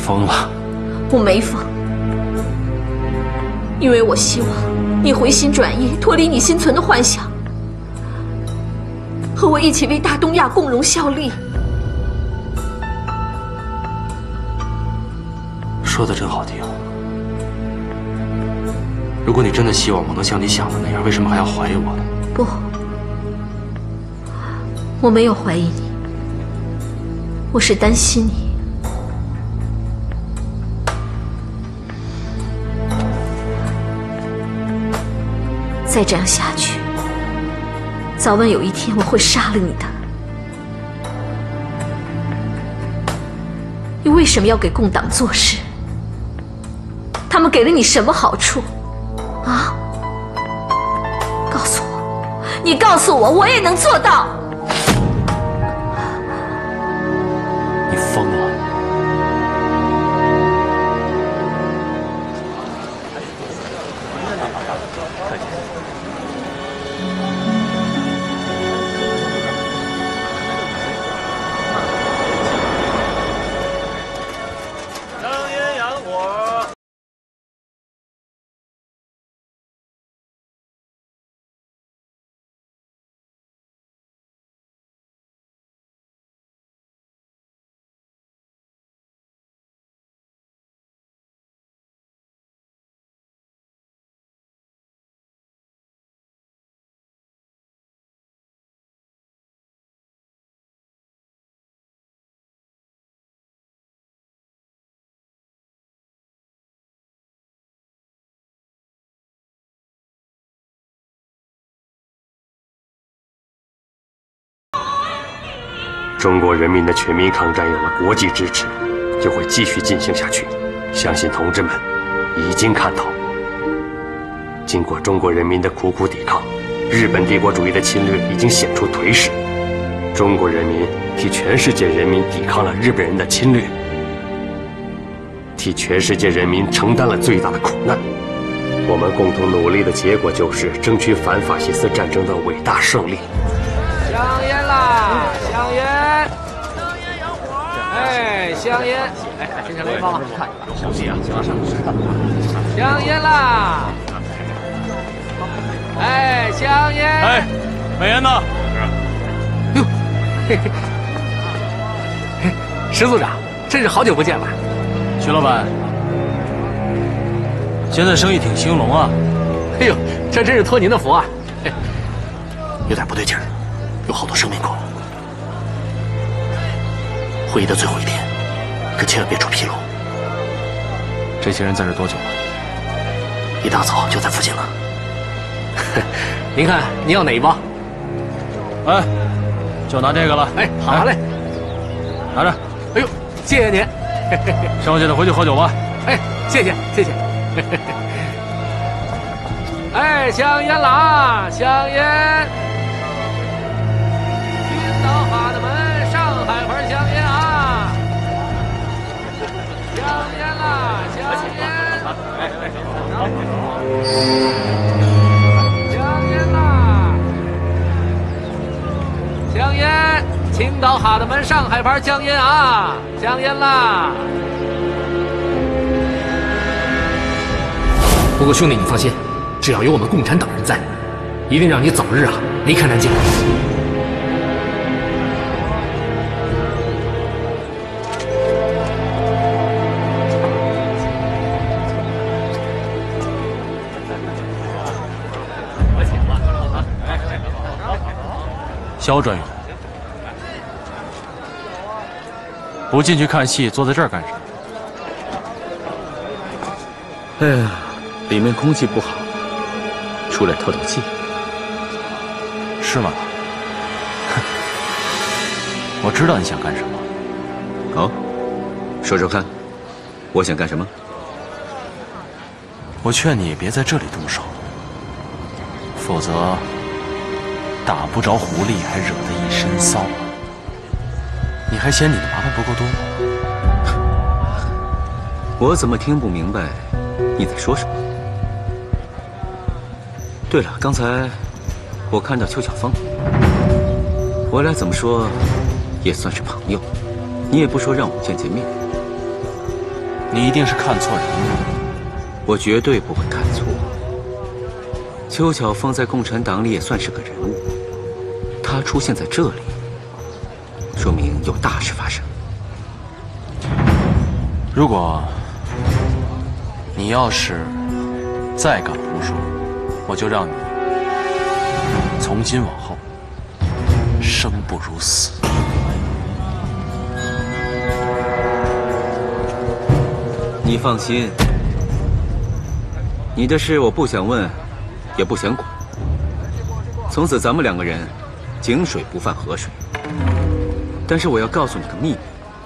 疯了！ 我没疯，因为我希望你回心转意，脱离你心存的幻想，和我一起为大东亚共荣效力。 说的真好听。如果你真的希望我能像你想的那样，为什么还要怀疑我呢？ 不，我没有怀疑你，我是担心你。再这样下去，早晚有一天我会杀了你的。你为什么要给共党做事？他们给了你什么好处？啊！告诉我，你告诉我，我也能做到。 你疯了！ 香烟洋火。 中国人民的全民抗战有了国际支持，就会继续进行下去。相信同志们已经看到，经过中国人民的苦苦抵抗，日本帝国主义的侵略已经显出颓势。中国人民替全世界人民抵抗了日本人的侵略，替全世界人民承担了最大的苦难。我们共同努力的结果就是争取反法西斯战争的伟大胜利。 香烟啦，香烟，香烟洋火，哎，香烟，哎，身上没放吗？看，小心啊，行上。香烟啦，哎，香烟， 哎，美烟呢？ 哟，嘿嘿，嘿，石组长，真是好久不见了。 徐老板，现在生意挺兴隆啊。 哎呦，这真是托您的福啊。 有点不对劲儿。有好多生面孔。会议的最后一天，可千万别出纰漏。 这些人在这多久了？ 一大早就在附近了。 您看，您要哪一包？ 哎，就拿这个了。 哎，好嘞， 拿着。 哎呦，谢谢您。 剩下的回去喝酒吧。 哎，谢谢谢谢。哎，香烟啦，香烟。老哈的们，上海牌香烟啊！香烟啦，香烟！香烟啦，香烟！青岛哈的们，上海牌香烟啊！香烟啦！不过兄弟，你放心，只要有我们共产党人在，一定让你早日离开南京。 肖专员，不进去看戏，坐在这儿干什么？ 哎呀，里面空气不好，出来透透气。 是吗？哼，我知道你想干什么。 哦，说说看，我想干什么？ 我劝你别在这里动手，否则打不着狐狸，还惹得一身骚。你还嫌你的麻烦不够多吗？ 我怎么听不明白你在说什么？对了，刚才我看到邱小凤，我俩怎么说也算是朋友，你也不说让我们见见面。 你一定是看错人了。 我绝对不会看错。邱巧凤在共产党里也算是个人物，她出现在这里，说明有大事发生。 如果你要是再敢胡说，我就让你从今往后生不如死。 你放心，你的事我不想问，也不想管。从此咱们两个人井水不犯河水。但是我要告诉你个秘密，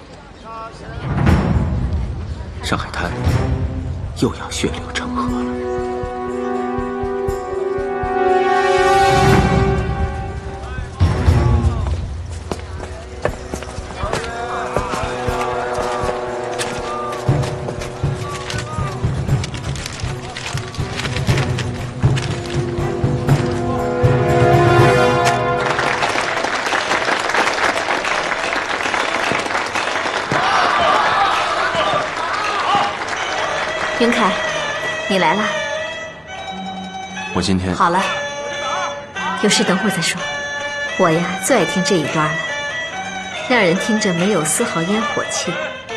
上海滩又要血流成河了。 云凯，你来了。 我今天好了，有事等会儿再说。我呀，最爱听这一段了，让人听着没有丝毫烟火气。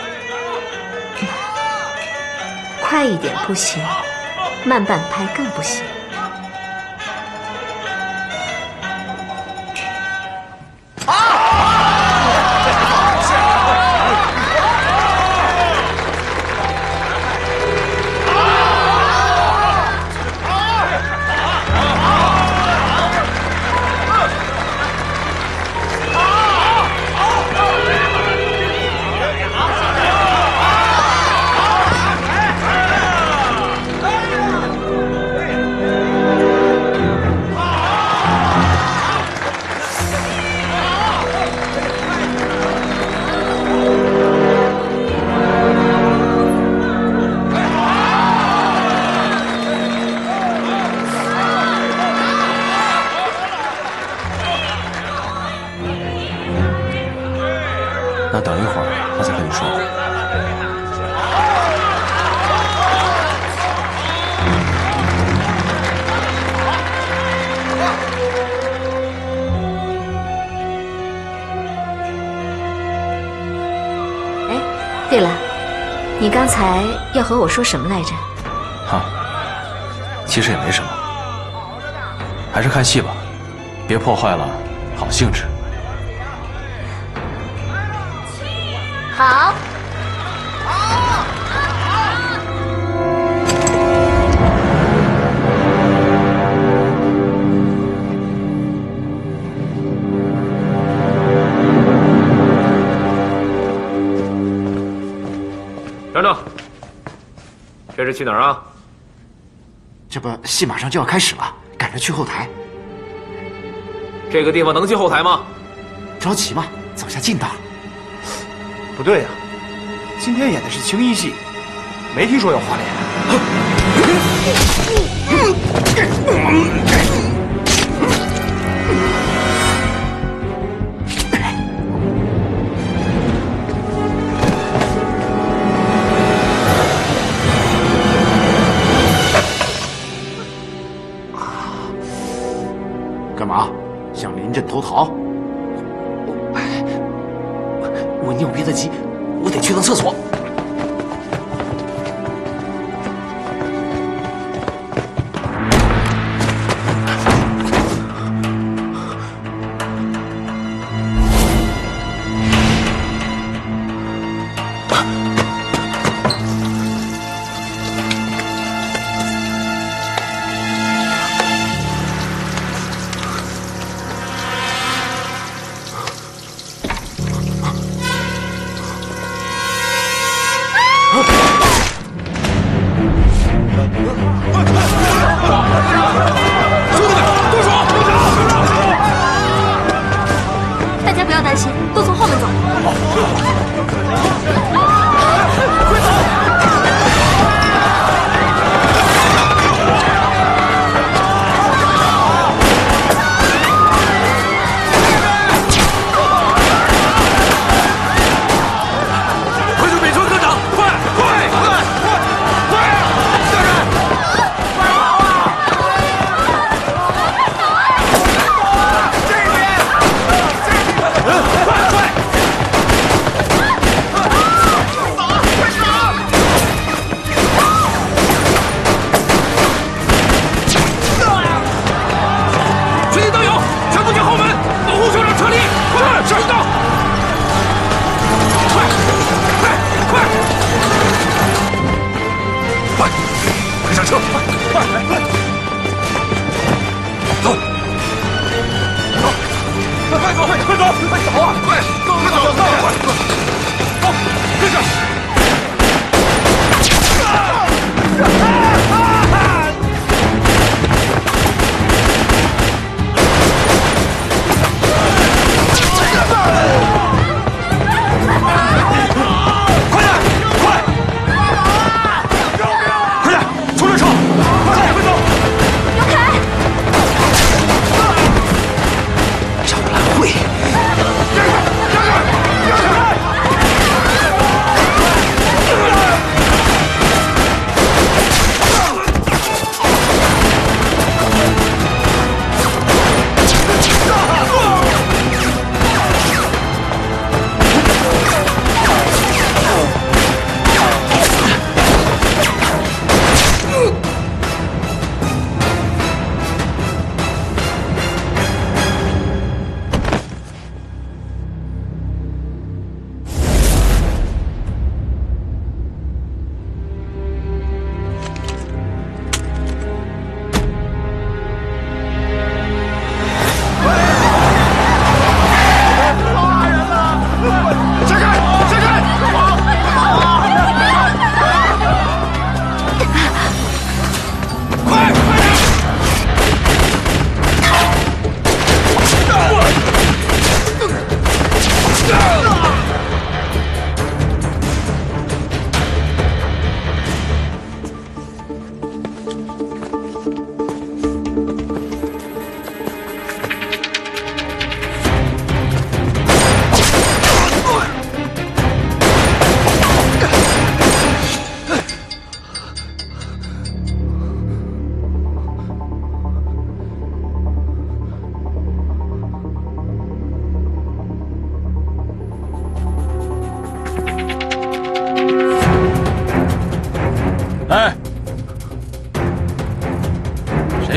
快一点不行，慢半拍更不行。 那等一会儿我再跟你说。 哎，对了，你刚才要和我说什么来着？ 哈，其实也没什么，还是看戏吧，别破坏了好兴致。 好。 等等，这是去哪儿啊？ 这不，戏马上就要开始了，赶着去后台。 这个地方能进后台吗？ 着急嘛，走下近道。 不对呀，今天演的是青衣戏，没听说有花脸。 干嘛？想临阵脱逃？我尿憋得急，我得去趟厕所。 大家不要担心，都从后面走。 快去北川科长，快！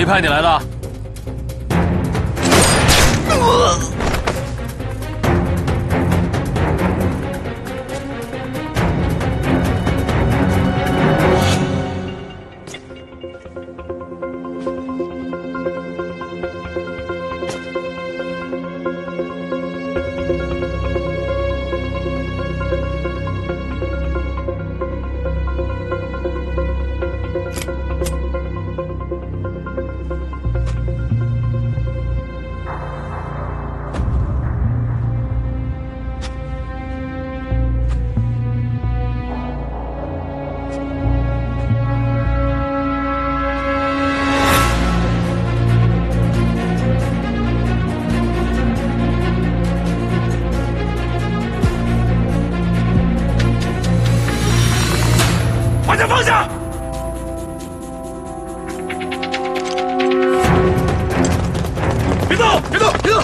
派你来的？ 把枪放下！别动！别动！别动！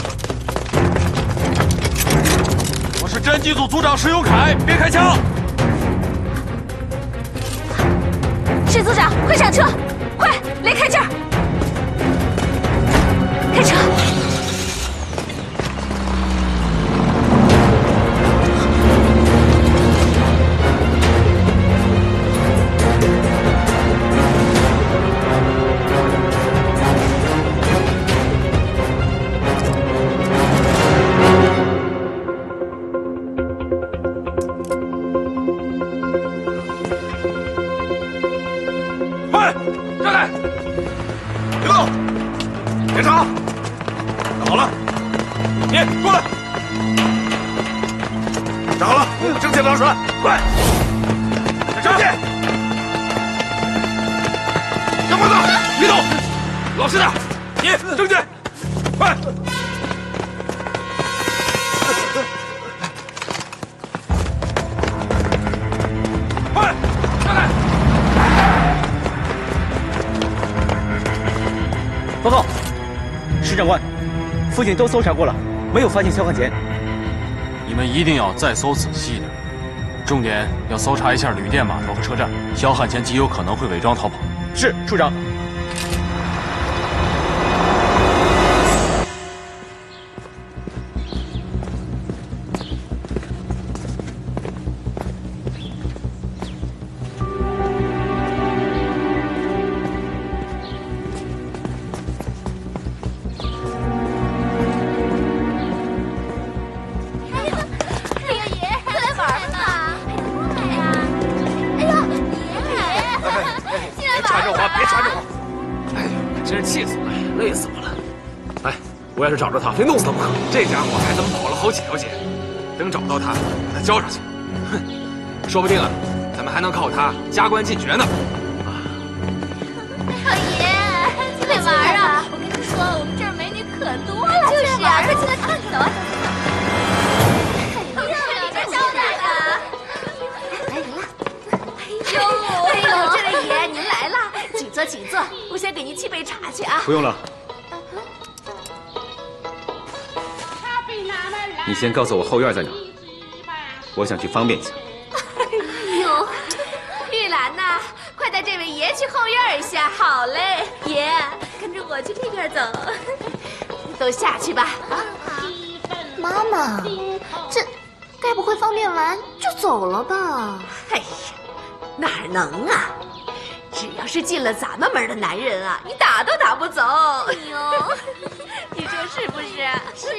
我是侦缉组组长石永凯，别开枪！ 石组长，快上车，快，离开这儿！开车！ 快，让开！别动！检查，站好了。你过来。站好了，证件拿出来，快！证件。杨胖子，别动，老实点。你证件，快！快，让开！ 报告，石长官，附近都搜查过了，没有发现肖汉杰。 你们一定要再搜仔细点，重点要搜查一下旅店码头和车站。肖汉前极有可能会伪装逃跑。 是，处长。 我要是找着他，非弄死他不可。这家伙还怎么跑了好几条街？等找到他，把他交上去。哼，说不定啊，咱们还能靠他加官进爵呢。 老爷，进来玩啊！我跟你说，我们这儿美女可多了。就是啊，快进来看看，走啊！这招待的。来人了！哎呦，这位爷您来了，请坐，请坐。我先给您沏杯茶去啊。 不用了。 你先告诉我后院在哪，我想去方便一下。 哎呦，玉兰呐，快带这位爷去后院一下。好嘞，爷，跟着我去这边走。都下去吧。啊，妈妈，这该不会方便完就走了吧？ 哎呀，哪能啊！只要是进了咱们门的男人啊，你打都打不走。 哎呦，你说是不是？是。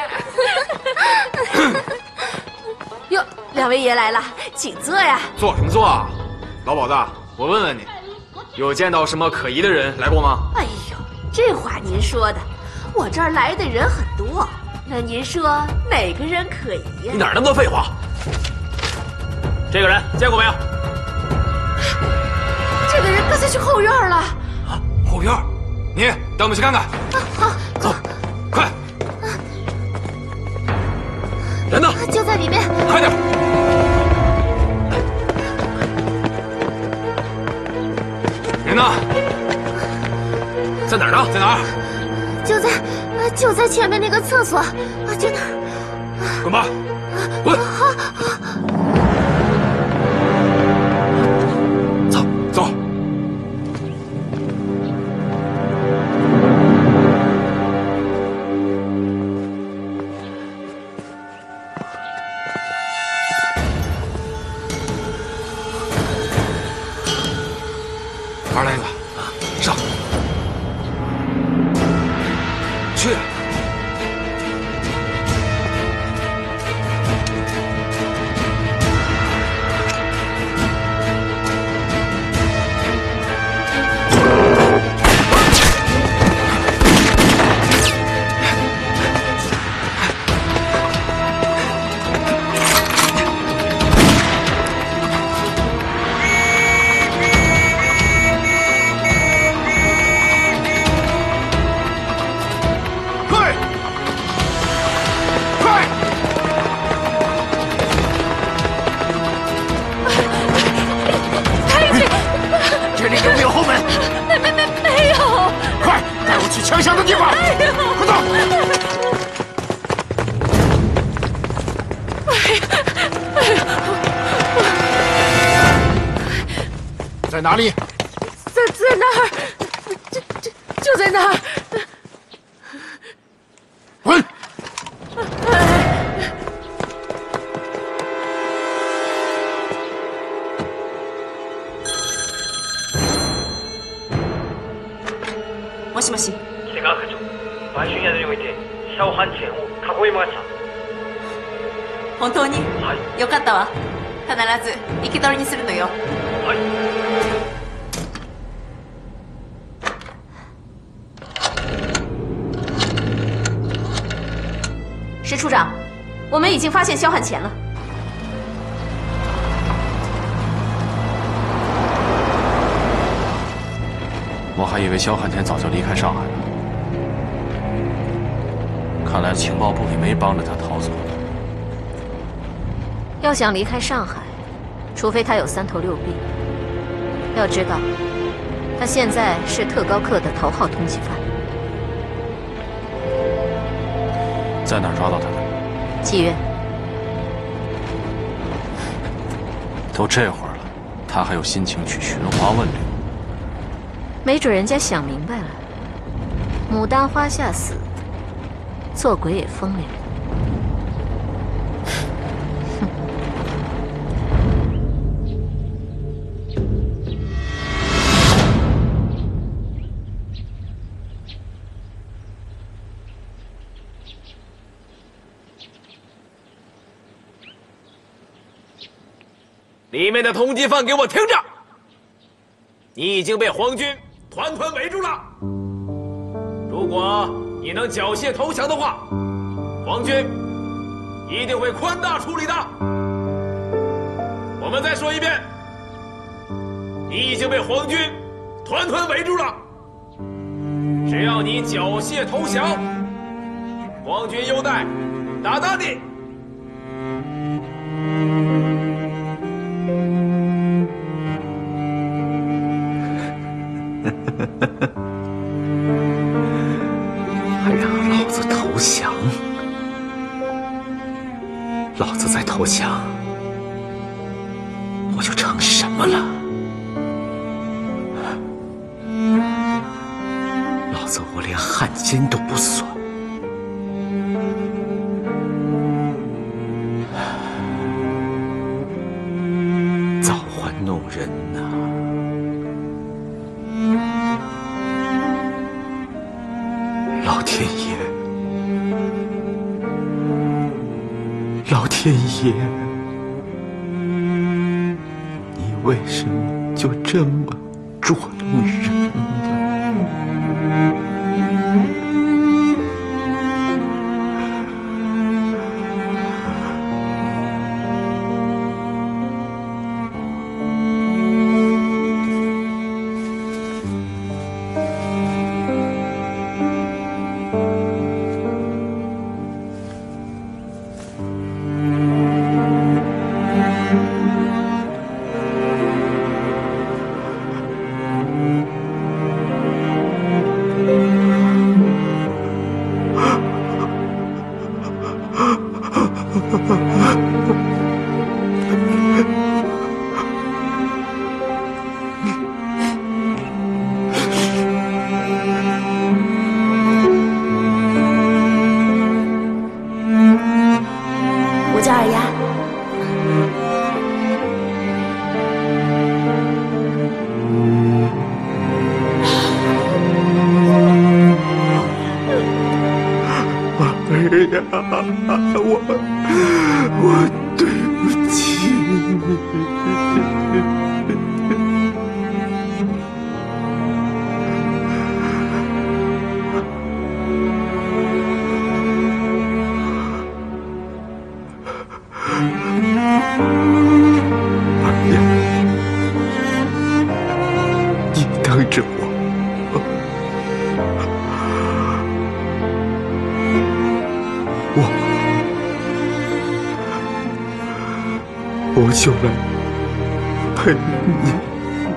哟，两位爷来了，请坐呀。 坐什么坐啊？老鸨子，我问问你，有见到什么可疑的人来过吗？ 哎呦，这话您说的，我这儿来的人很多，那您说哪个人可疑呀？ 你哪儿那么多废话？这个人见过没有？ 这个人刚才去后院了。 啊，后院？你带我们去看看。 好， 走，快！人呢？ 就在里面。 快点！人呢？在哪儿呢？在哪儿？ 就在前面那个厕所，就那儿。 滚吧！滚！走走。 玩来一个，上，去。 枪响的地方，快走！在哪里？ 在那儿，就在那儿。 滚！ もしもし。 瀬川課長、売春宿においてシャオハンチェンを囲いました。 本当に？ はい。 よかったわ。必ず生き捕りにするのよ。 はい。 石处长，我们已经发现肖汉乾了。 我还以为肖汉乾早就离开上海了，看来情报部里没帮着他逃走。 要想离开上海，除非他有3头6臂。要知道，他现在是特高课的头号通缉犯。 在哪儿抓到他的？ 妓院。 都这会儿了，他还有心情去寻花问柳？ 没准人家想明白了，牡丹花下死，做鬼也风流。 里面的通缉犯，给我听着！你已经被皇军团团围住了。如果你能缴械投降的话，皇军一定会宽大处理的。我们再说一遍，你已经被皇军团团围住了。只要你缴械投降，皇军优待大大的。 还让老子投降？老子再投降，我就成什么了？老子我连汉奸都不算。造化弄人呐！老天爷，老天爷，你为什么就这么捉弄人呢？ 呀，我对不起你。等着我就来陪你。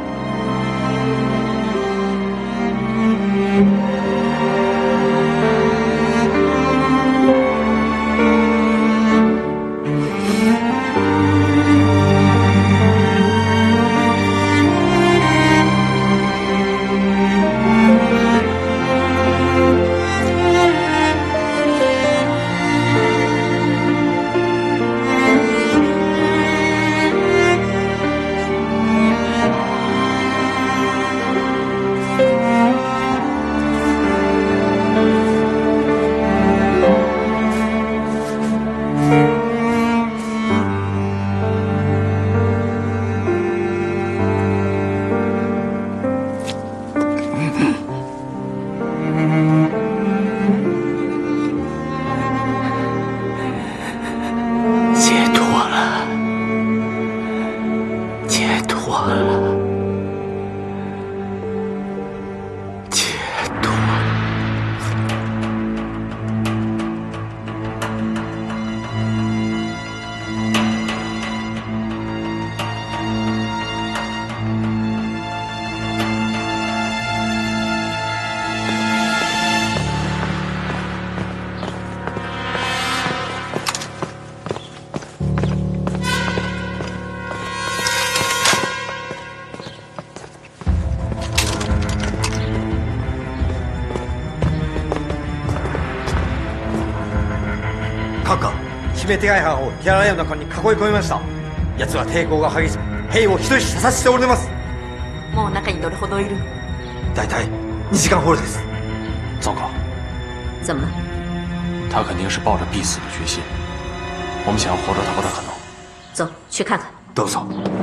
指名手配犯を手洗いの中に囲い込みました。奴は抵抗が激しく兵を人質射殺しております。 もう中にどれほどいる？ 大体2時間ほどです。 糟糕， 怎么了？ 他肯定是抱着必死的决心，我们想要活捉他不太可能。 走，去看看。 どうぞ。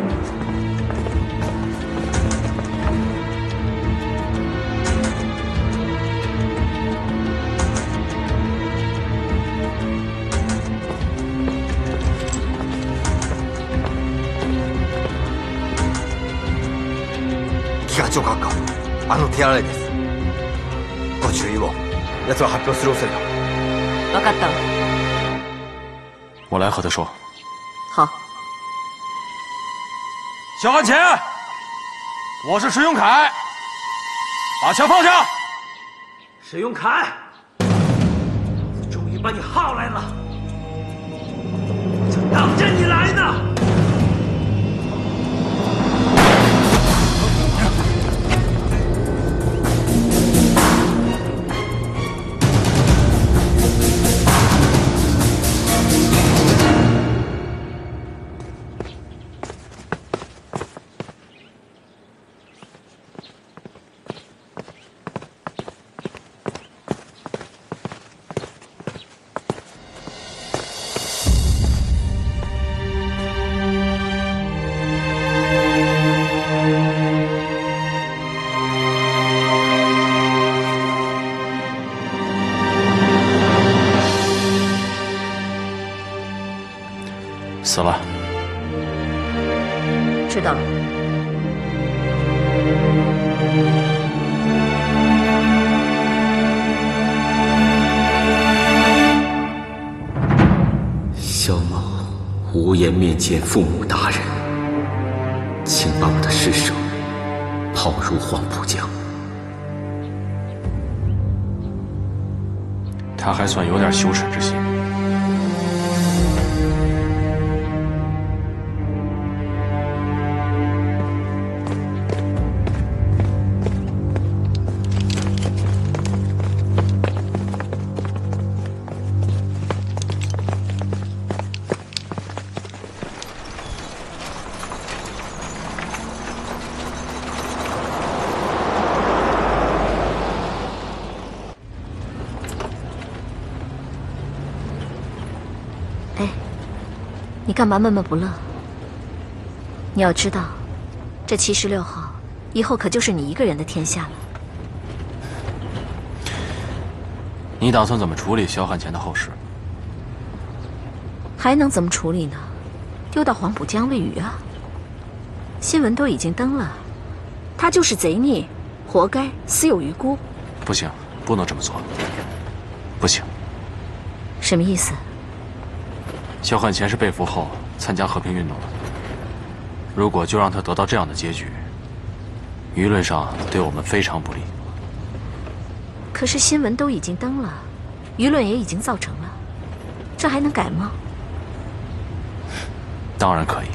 機関長閣下、あの手洗いです。ご注意を。奴は発表する恐れが。 分かったわ。 我来和他说。 好。 小汉前，我是石永凯，把枪放下。 石永凯，终于把你耗来了，我就等着你来呢。 死了。 知道了。 萧某无颜面见父母大人，请把我的尸首抛入黄浦江。 他还算有点羞耻之心。 干嘛闷闷不乐？你要知道，这76号以后可就是你一个人的天下了。 你打算怎么处理萧汉乾的后事？ 还能怎么处理呢？丢到黄浦江喂鱼啊！新闻都已经登了，他就是贼孽，活该，死有余辜。 不行，不能这么做。不行。 什么意思？ 萧汉乾是被俘后参加和平运动的，如果就让他得到这样的结局，舆论上对我们非常不利。 可是新闻都已经登了，舆论也已经造成了，这还能改吗？ 当然可以。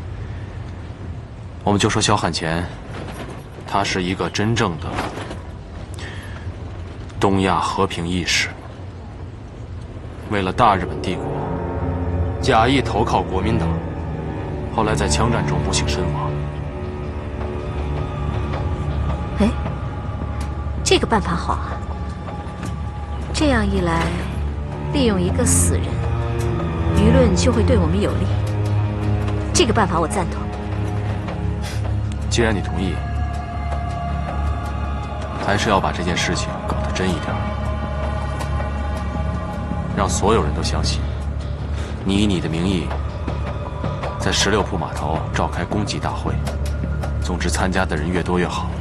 我们就说萧汉乾，他是一个真正的东亚和平义士，为了大日本帝国，假意投靠国民党，后来在枪战中不幸身亡。 哎，这个办法好啊！这样一来，利用一个死人，舆论就会对我们有利。这个办法我赞同。 既然你同意，还是要把这件事情搞得真一点，让所有人都相信，你以你的名义在16铺码头召开公祭大会。总之，参加的人越多越好。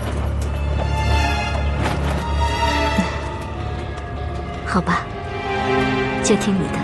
好吧，就听你的。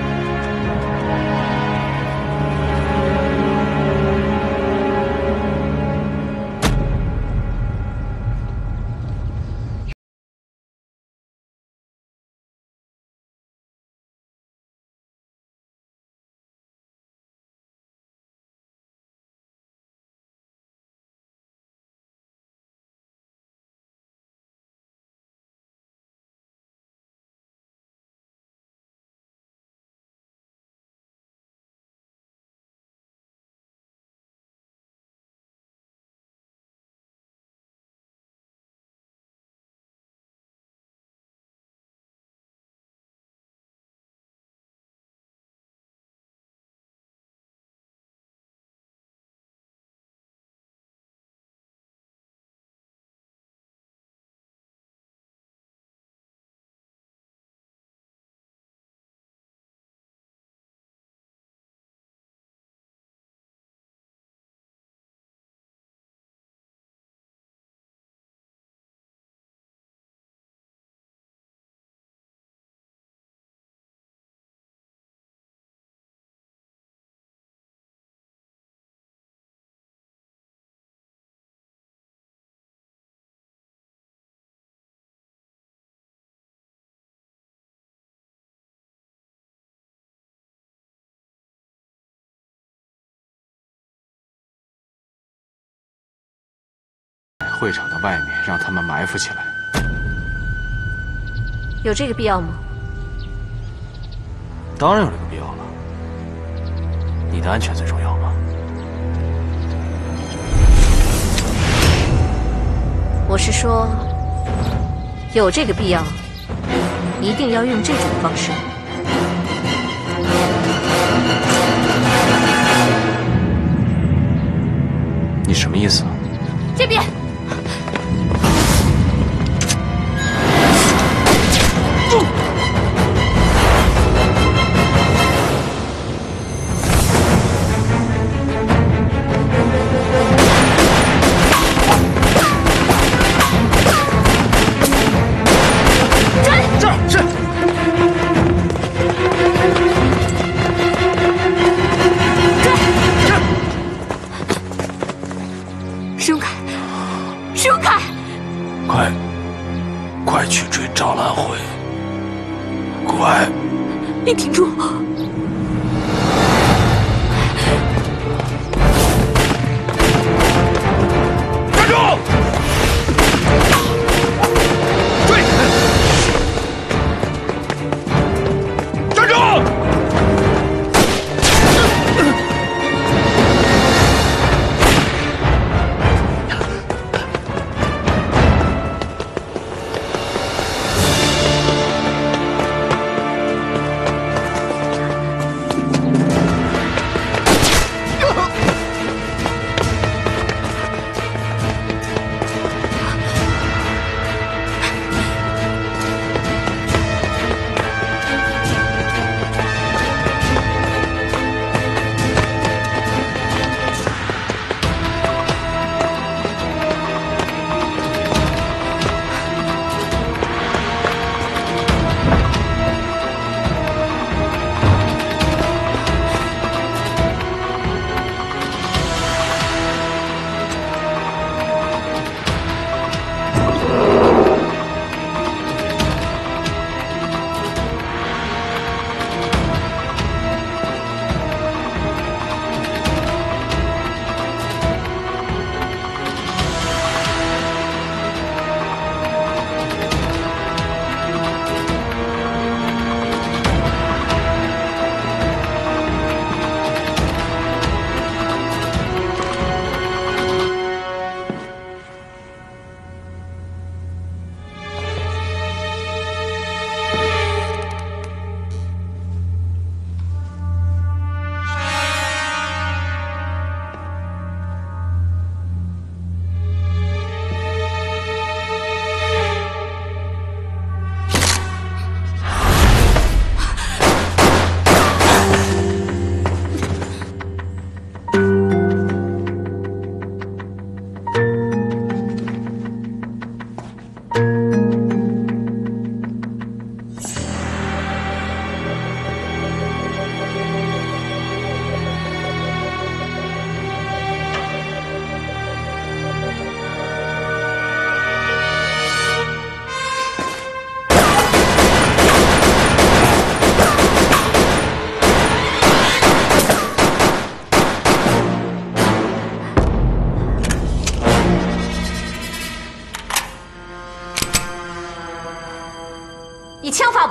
会场的外面，让他们埋伏起来。 有这个必要吗？ 当然有这个必要了。你的安全最重要嘛。 我是说，有这个必要，一定要用这种方式。 你什么意思？ 这边。 快去追赵兰慧！快！ 你停住！ 站住！追！站住！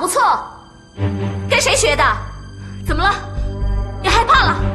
不错，跟谁学的？怎么了？你害怕了？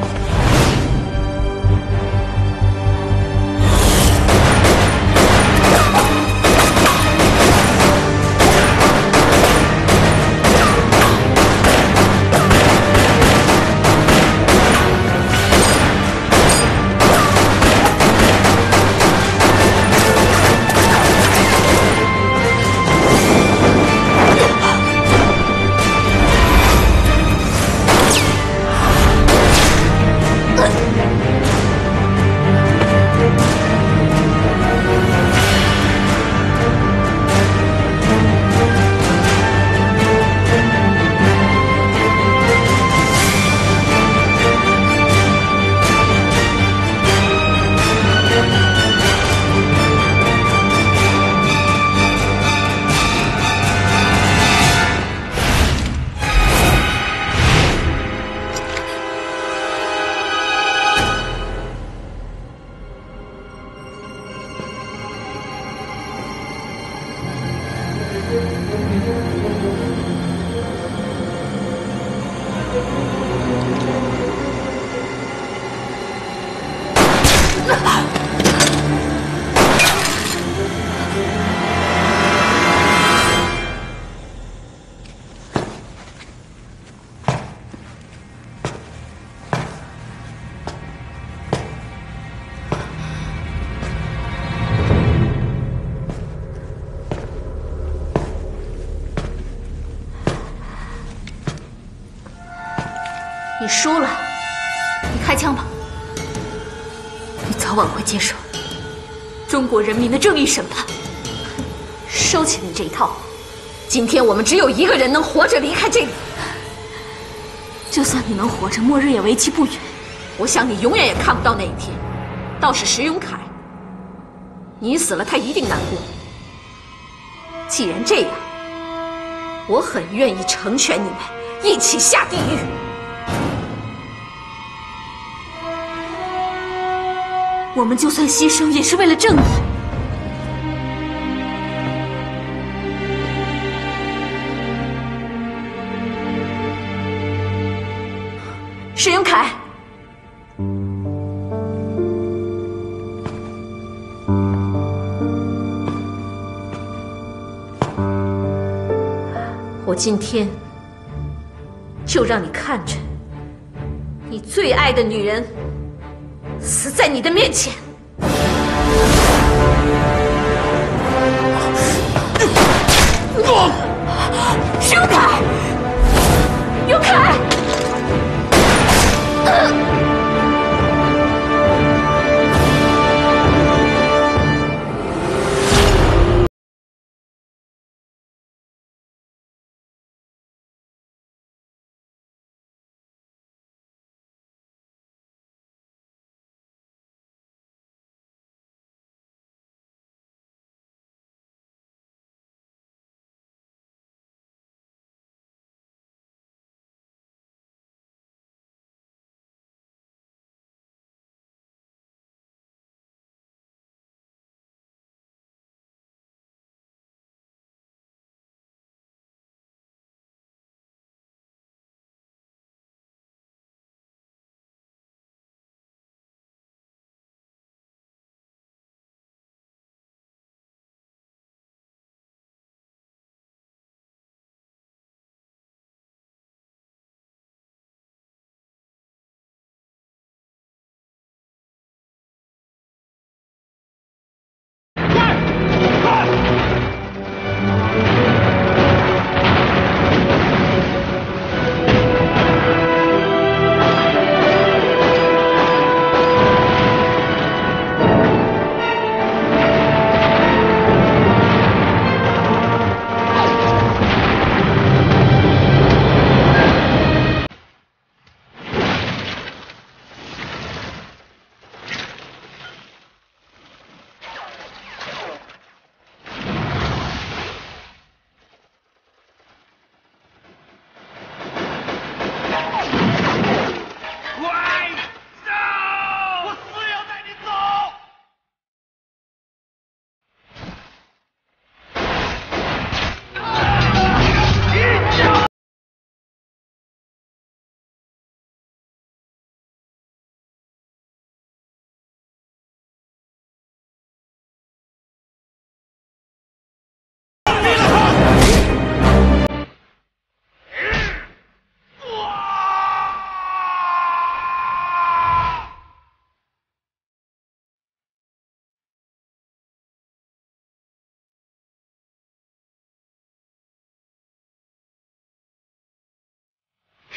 你输了，你开枪吧。你早晚会接受中国人民的正义审判。收起你这一套。今天我们只有一个人能活着离开这里。就算你能活着，末日也为期不远。我想你永远也看不到那一天。倒是石永凯，你死了，他一定难过。既然这样，我很愿意成全你们，一起下地狱。我们就算牺牲，也是为了正义。石永凯，我今天就让你看着你最爱的女人死在你的面前。石永凯，永凯。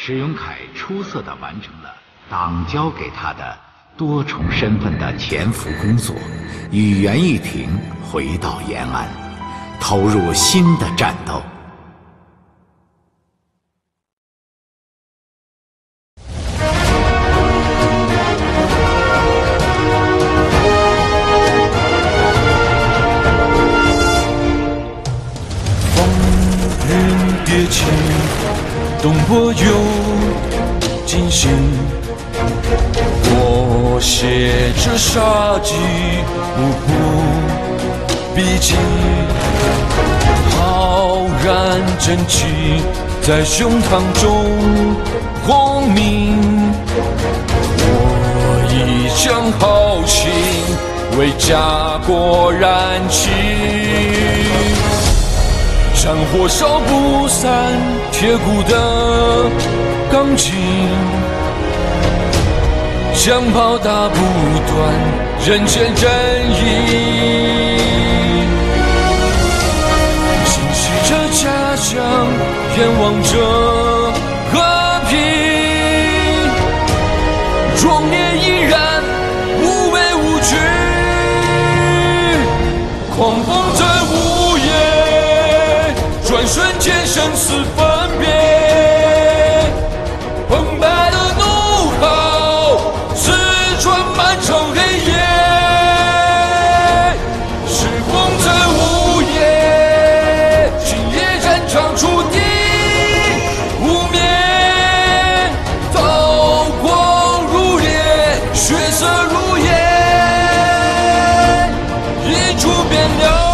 史永凯出色地完成了党交给他的多重身份的潜伏工作，与袁玉婷回到延安，投入新的战斗。 别情，东坡有金星。我写着杀机，目不闭睛，浩然正气在胸膛中轰鸣。我一腔豪情为家国燃起。战火烧不散铁骨的钢筋，枪炮打不断人间真意。心系着家乡，眼望着和平，壮烈依然无畏无惧，狂风在午夜，转瞬间生死分别，澎湃的怒号刺穿漫长黑夜，时光在午夜，今夜战场注定无眠，刀光如烈，血色如烟，一触变了。